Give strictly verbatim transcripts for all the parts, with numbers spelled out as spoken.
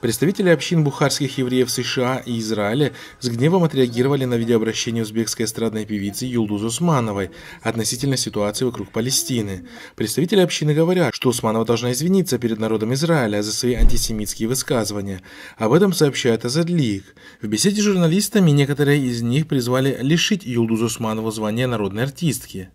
Представители общин бухарских евреев США и Израиля с гневом отреагировали на видеообращение узбекской эстрадной певицы Юлдуз Усмановой относительно ситуации вокруг Палестины. Представители общины говорят, что Усманова должна извиниться перед народом Израиля за свои антисемитские высказывания. Об этом сообщает Азадлик. В беседе с журналистами некоторые из них призвали лишить Юлдуз Усманову звания народной артистки.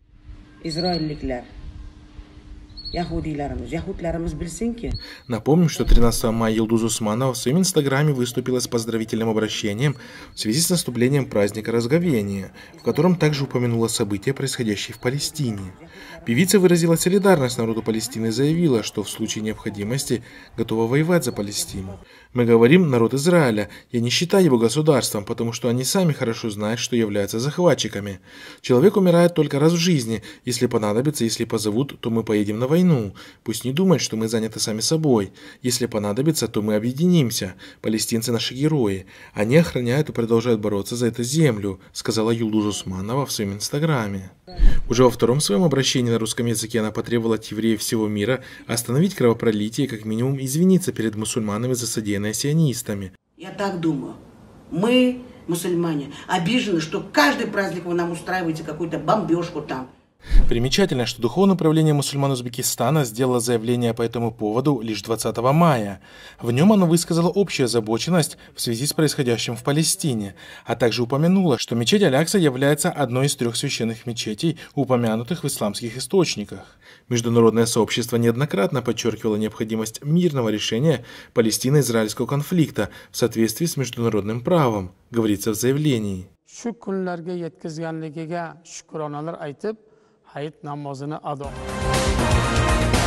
Напомним, что тринадцатого мая Юлдуз Усманова в своем инстаграме выступила с поздравительным обращением в связи с наступлением праздника Разговения, в котором также упомянула события, происходящие в Палестине. Певица выразила солидарность народу Палестины и заявила, что в случае необходимости готова воевать за Палестину. «Мы говорим, народ Израиля, я не считаю его государством, потому что они сами хорошо знают, что являются захватчиками. Человек умирает только раз в жизни, если понадобится, если позовут, то мы поедем на войну. Пусть не думают, что мы заняты сами собой. Если понадобится, то мы объединимся. Палестинцы наши герои. Они охраняют и продолжают бороться за эту землю», сказала Юлдуз Усманова в своем инстаграме. Уже во втором своем обращении на русском языке она потребовала от евреев всего мира остановить кровопролитие и как минимум извиниться перед мусульманами за содеянное сионистами. Я так думаю. Мы, мусульмане, обижены, что каждый праздник вы нам устраиваете какую-то бомбежку там. Примечательно, что Духовное управление мусульман Узбекистана сделало заявление по этому поводу лишь двадцатого мая. В нем оно высказало общую озабоченность в связи с происходящим в Палестине, а также упомянуло, что мечеть Аль-Акса является одной из трех священных мечетей, упомянутых в исламских источниках. Международное сообщество неоднократно подчеркивало необходимость мирного решения палестино-израильского конфликта в соответствии с международным правом, говорится в заявлении. hayit namozini ado